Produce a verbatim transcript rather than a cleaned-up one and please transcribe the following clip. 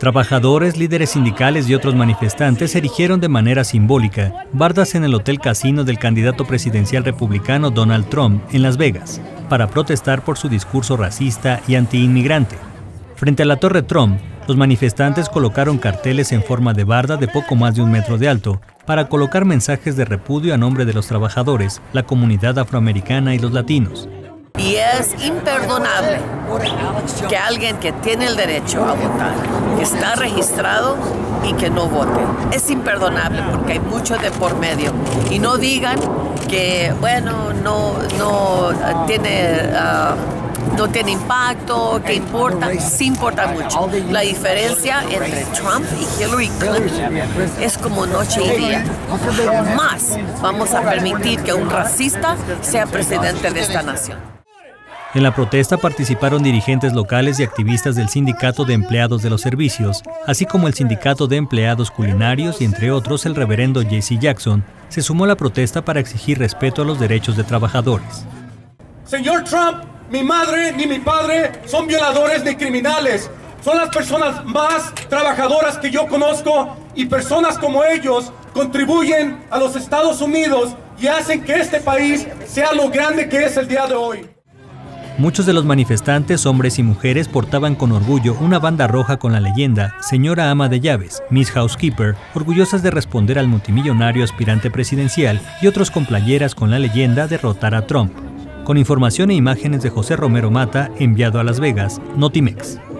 Trabajadores, líderes sindicales y otros manifestantes erigieron de manera simbólica bardas en el Hotel Casino del candidato presidencial republicano Donald Trump en Las Vegas, para protestar por su discurso racista y antiinmigrante. Frente a la Torre Trump, los manifestantes colocaron carteles en forma de barda de poco más de un metro de alto para colocar mensajes de repudio a nombre de los trabajadores, la comunidad afroamericana y los latinos. Y es imperdonable que alguien que tiene el derecho a votar, que está registrado y que no vote. Es imperdonable porque hay mucho de por medio. Y no digan que, bueno, no, no tiene... Uh, no tiene impacto, que importa, sí importa mucho. La diferencia entre Trump y Hillary Clinton es como noche y día. Jamás vamos a permitir que un racista sea presidente de esta nación. En la protesta participaron dirigentes locales y activistas del Sindicato de Empleados de los Servicios, así como el Sindicato de Empleados Culinarios y, entre otros, el reverendo J C Jackson se sumó a la protesta para exigir respeto a los derechos de trabajadores. Señor Trump, mi madre ni mi padre son violadores ni criminales. Son las personas más trabajadoras que yo conozco y personas como ellos contribuyen a los Estados Unidos y hacen que este país sea lo grande que es el día de hoy. Muchos de los manifestantes, hombres y mujeres, portaban con orgullo una banda roja con la leyenda Señora Ama de Llaves, Miss Housekeeper, orgullosas de responder al multimillonario aspirante presidencial, y otros con playeras con la leyenda Derrotar a Trump. Con información e imágenes de José Romero Mata, enviado a Las Vegas, Notimex.